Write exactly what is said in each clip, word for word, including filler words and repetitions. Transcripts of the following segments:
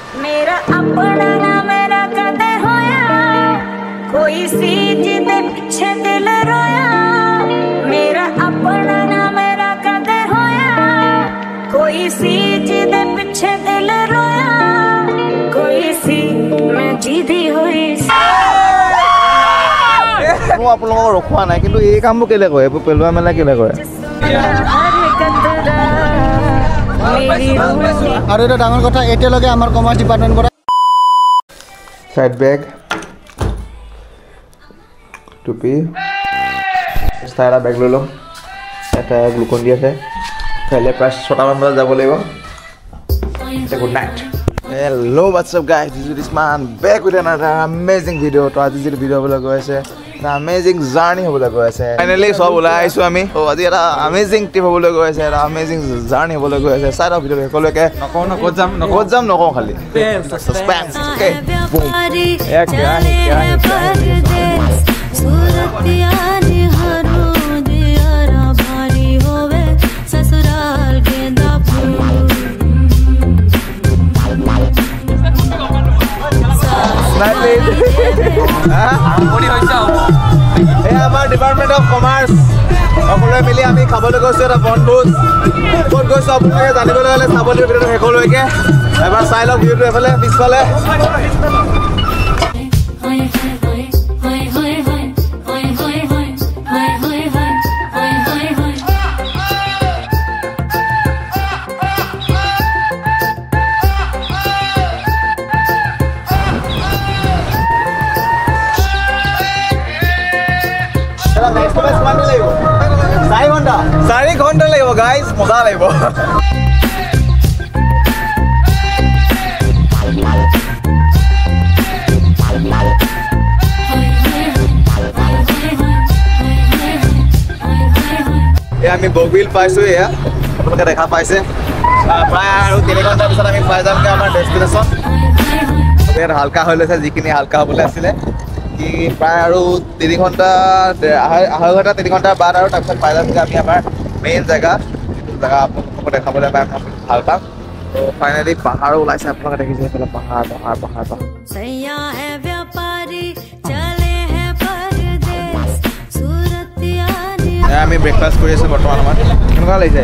मेरा अपना ना मेरा कदे होया कोई सी जिदे पीछे दिल रोया मेरा अपना ना मेरा कदे होया कोई सी जिदे पीछे दिल रोया कोई सी मैं जीदी हुई মই আপোনালোকক ৰখোৱা নাই কিন্তু এই কামবোৰ কেলে কৰে এইবোৰ পেলোৱা মেলা কেলে কৰে আৰু এটা ডাঙৰ কথা এতিয়ালৈকে আমাৰ কমাৰ্চ ডিপাৰ্টমেণ্ট পৰা সাইড বেগ টুপি ষ্টাইলা বেগ লৈ লওঁ এটা গ্লুকন দি আছে কাইলৈ প্ৰায় ছটামান বজাত যাব লাগিব good night Hello, what's up guys? This is Usman back with another amazing video. To আজি যে ভিডিও বলা গৈ আছে এটা amazing journey হবলা গৈ আছে ফাইনালি সব ওলাই আইছো আমি তো আজি এটা amazing trip হবলা গৈ আছে এটা amazing journey হবলা গৈ আছে সাইড অফ ভিডিও সকলোকে নকও ন ক'ত যাম ক'ত যাম নকও খালি suspense okay এক क्या है क्या है सूरतियानी हरो दियारा भारी होवे ससुराल गेंदा फूल ডিপাৰ্টমেণ্ট অফ কমাৰ্চ সকলোৱে মিলি আমি খাবলৈ গৈছোঁ এটা বনভোজ ক'ত গৈছোঁ আপোনালোকে জানিবলৈ হ'লে চাব লাগিব ভিডিঅ'টো শেষলৈকে এবাৰ চাই লওক ভিডিঅ'টো এফালে পিছফালে চাৰি ঘণ্টা লাগিব গাইজ মজা লাগিব আমি বগিল পাইছোঁ এয়া আপোনালোকে দেখা পাইছে প্ৰায় আৰু তিনি ঘণ্টাৰ পিছত আমি পাই যামগৈ আমাৰ ডেষ্টিনেশ্যন ইয়াত হালকা হৈ লৈছে যিখিনি হালকা হ'বলৈ আছিলে কি প্ৰায় আৰু তিনি ঘণ্টা আঢ়ৈ ঘণ্টা তিনি ঘণ্টাৰ বাদ আৰু তাৰপিছত পাই যামগৈ আমি আমাৰ মেইন জেগা যিটো জেগা আপোনালোকক দেখাবলৈ পাই আমি ভাল পাম তো ফাইনেলি পাহাৰো ওলাইছে আপোনালোকে দেখিছে সেইফালে পাহাৰ পাহাৰ পাহাৰ পাহাৰ আমি ব্ৰেকফাষ্ট কৰি আছোঁ বৰ্তমান সময়ত কেনেকুৱা লাগিছে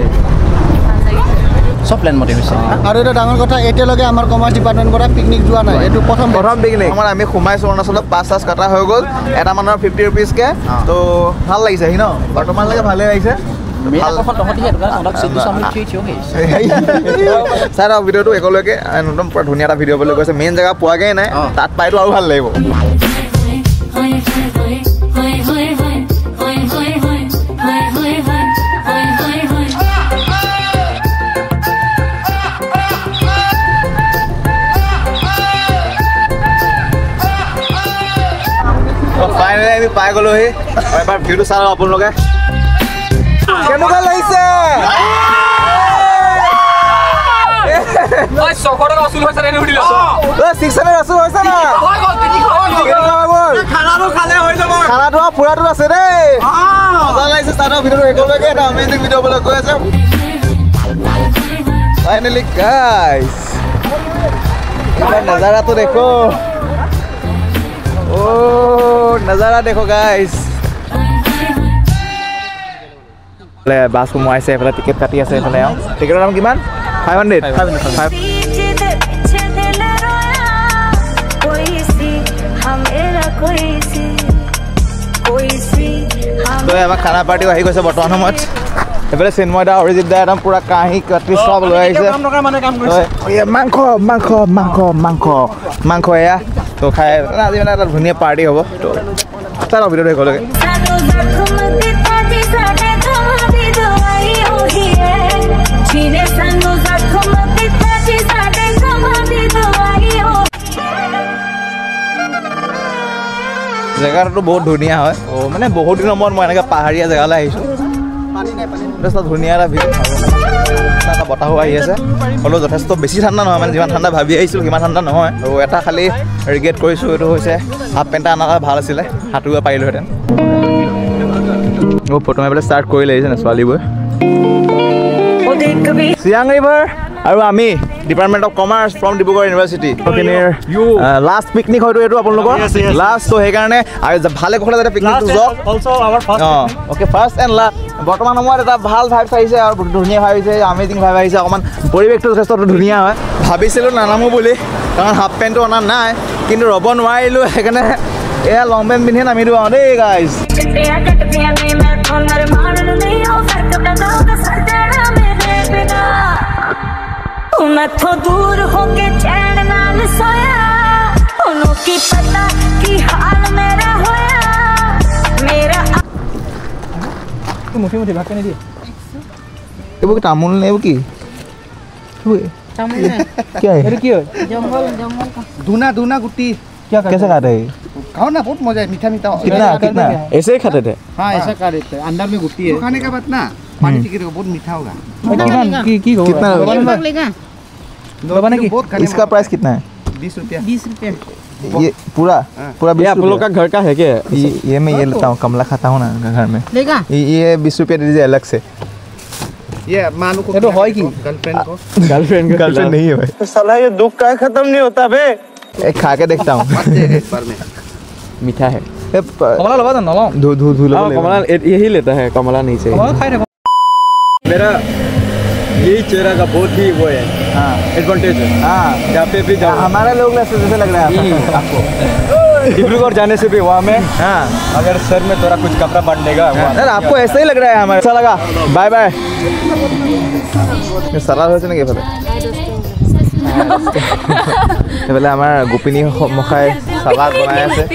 সব প্ল্যান মতে হৈছে আৰু এটা ডাঙৰ কথা এতিয়ালৈকে আমাৰ কমাৰ্চ ডিপাৰ্টমেণ্ট পৰা পিকনিক যোৱা নাই এইটো প্ৰথম প্ৰথম পিকনিক আমাৰ আমি সোমাইছোঁ অৰুণাচলত পাঁচ চাছ কাটা হৈ গ'ল এটা মানুহৰ ফিফটি ৰুপিজকৈ তো ভাল লাগিছে সি ন বৰ্তমানলৈকে ভালেই লাগিছে চাই লওক ভিডিঅ'টো একেলগে একদম পুৰা ধুনীয়া এটা ভিডিঅ' বুলি কৈছে মেইন জেগা পোৱাগৈ নাই তাত পাইতো আৰু ভাল লাগিব ফাইনেলি আমি পাই গ'লোহি এবাৰ ভিডিঅ'টো চাওঁ আপোনালোকে কেনেকুৱা লাগিছে খানাটো ফুৰাটো আছে দেই মজা লাগিছে চাওঁ ভিডিঅ'টো একেলগে এটা আমেজিং ভিডিঅ' বুলি কৈ আছে ফাইনেলি গাইজ নজাৰাটো দেখো ओ नजारा देखो गाइस ले बास को मोइसे एफाले टिकेट काटी আছে এফালে আও টিকেটৰ দাম কিমান five hundred তো আমাৰ খানা পাৰ্টি আহি গৈছে বৰ্তমান সময়ত এফালে চিনময়দা অৰিজিত দা একদম পুৰা কাহি কাটি সব লৈ আহিছে মাংস মাংস মাংস মাংস মাংস এয়া তো খাই আজি মানে এটা ধুনীয়া পাৰ্টি হ'ব তো চাওঁ ভিডিঅ'টো একেলগে জেগাটো বহুত ধুনীয়া হয় ও মানে বহুত দিনৰ মূৰত মই এনেকৈ পাহাৰীয়া জেগালৈ আহিছোঁ ধুনীয়া এটা ভিউ এটা বতাহো আহি আছে হ'লেও যথেষ্ট বেছি ঠাণ্ডা নহয় মানে যিমান ঠাণ্ডা ভাবি আহিছিলোঁ সিমান ঠাণ্ডা নহয় আৰু এটা খালি ৰিগ্ৰেট কৰিছোঁ এইটো হৈছে হাফ পেণ্ট এটা অনা ভাল আছিলে সাঁতুৰিব পাৰিলোহেঁতেন ও ফটো মাৰিবলৈ ষ্টাৰ্ট কৰি লাগিছে নে ছোৱালীবোৰে চিয়াং ৰিভাৰ আৰু আমি department of commerce from Dibrugarh university last picnic হয়তো এইটো আপোনালোকৰ লাষ্ট ত' সেইকাৰণে ভালে কুশলে যাতে পিকনিকটো যাওক অঁ অ'কে ফাৰ্ষ্ট এণ্ড লাষ্ট বৰ্তমান সময়ত এটা ভাল ভাইবছ আহিছে আৰু ধুনীয়া ভাইব আহিছে আমেজিং ভাইব আহিছে অকণমান পৰিৱেশটো যথেষ্ট ধুনীয়া হয় ভাবিছিলোঁ নানামো বুলি কাৰণ হাফ পেণ্টটো অনা নাই কিন্তু ৰ'ব নোৱাৰিলোঁ সেইকাৰণে এয়া লং পেণ্ট পিন্ধিয়ে নামি দিওঁ আৰু দেই গাইজ मैथों दूर होके चैन नाल सोया उन्हों की पता की हाल मेरा होया मेरा तू मुठी मुठी भाग के नहीं दिए ये वो तामुल ने वो की तामुल ने क्या है अरे क्या जंगल जंगल का धुना धुना गुट्टी क्या कैसे खाते हैं खाओ ना बहुत मजा है मीठा मीठा कितना कितना ऐसे ही खाते थे हाँ ऐसा खा रहे थे अंदर में गुट्टी है खाने का बात ना पानी पी के बहुत मीठा होगा कितना की इसका प्राइस कितना है बीस रुपया बीस रुपया ये पूरा पूरा बीस आप लोग का घर का है क्या ये ये मैं ये लेता हूँ कमला खाता हूँ ना घर में लेगा ये बीस रुपया दे दीजिए अलग से ये मानो को तो है की गर्लफ्रेंड को गर्लफ्रेंड गर्लफ्रेंड नहीं है भाई साला ये दुख का खत्म नहीं होता बे एक खा के देखता हूँ मीठा है कमला लगा ना लो धू धू धू हाँ, कमला यही लेता है कमला नहीं चाहिए कमला खाए रे मेरा यही चेहरा का बहुत ही वो है हाँ एडवांटेज है हाँ जहाँ पे भी जाओ हमारे लोग ऐसे जैसे लग रहा है आपको डिब्रूगढ़ जाने से भी वहाँ में हाँ अगर सर में थोड़ा कुछ कपड़ा बांध देगा यार आपको ऐसा ही लग रहा है हमारे अच्छा लगा बाय बाय सारा হৈছে নেকি এফালে এফালে আমাৰ গোপিনী মখাই চালাদ বনাই আছে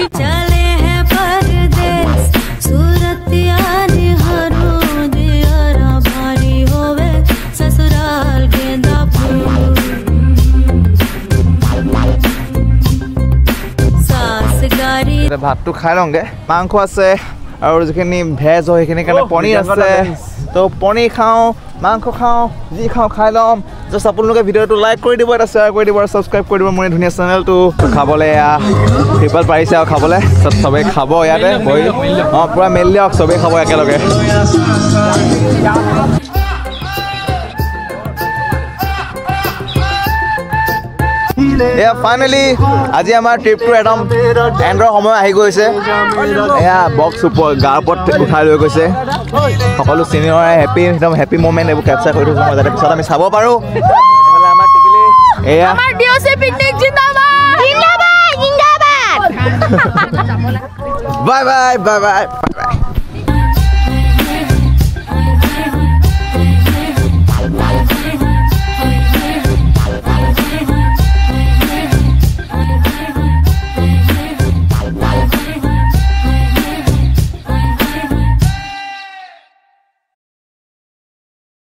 ভাতটো খাই লওঁগে মাংস আছে আৰু যিখিনি ভেজ হয় সেইখিনি কাৰণে পনীৰ আছে তো পনীৰ খাওঁ মাংস খাওঁ যি খাওঁ খাই ল'ম জাষ্ট আপোনালোকে ভিডিঅ'টো লাইক কৰি দিব এটা শ্বেয়াৰ কৰি দিব আৰু ছাবস্ক্ৰাইব কৰি দিব মোৰ এই ধুনীয়া চেনেলটো খাবলৈ এয়া ট্ৰিপল পাৰিছে আৰু খাবলৈ চব চবেই খাব ইয়াতে বহি অঁ পূৰা মেলি দিয়ক চবেই খাব একেলগে এয়া ফাইনেলি আজি আমাৰ ট্ৰিপটো একদম এণ্ডৰ সময় আহি গৈছে এয়া বক্স ওপৰত গাৰ ওপৰত উঠাই লৈ গৈছে সকলো চিনিয়ৰে হেপী একদম হেপী মুমেণ্ট এইবোৰ কেপচাৰ কৰি থৈছোঁ মই যাতে পিছত আমি চাব পাৰোঁ এইফালে আমাৰ টিকিলি এয়া আমার ডিওসি পিকনিক জিন্দাবাদ জিন্দাবাদ জিন্দাবাদ বাই বাই বাই বাই